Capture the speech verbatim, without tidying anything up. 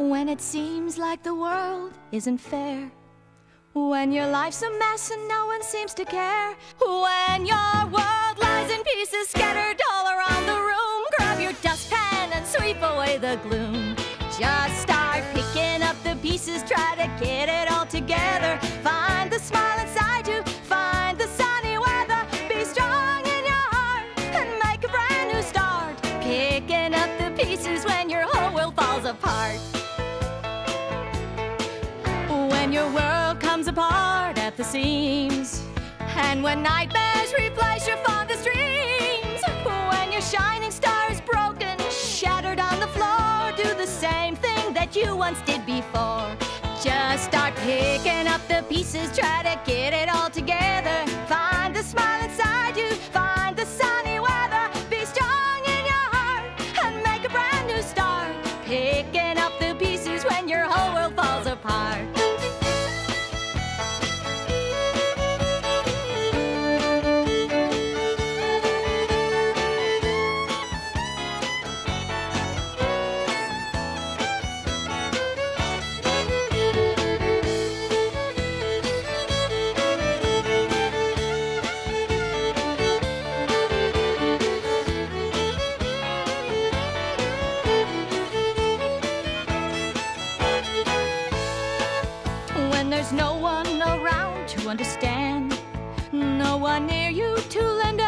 When it seems like the world isn't fair, when your life's a mess and no one seems to care, when your world lies in pieces scattered all around the room, grab your dustpan and sweep away the gloom. Just start picking up the pieces, try to get it all together. Find the smile inside you, find the sunny weather. Be strong in your heart and make a brand new start. Picking up the pieces when your whole world falls apart. When your world comes apart at the seams, and when nightmares replace your fondest dreams, when your shining star is broken, shattered on the floor, do the same thing that you once did before. Just start picking up the pieces, try to get it all together. Find the smile inside you, find the sunny weather. Be strong in your heart and make a brand new start. Picking up the pieces when your whole world falls apart. When there's no one around to understand, no one near you to lend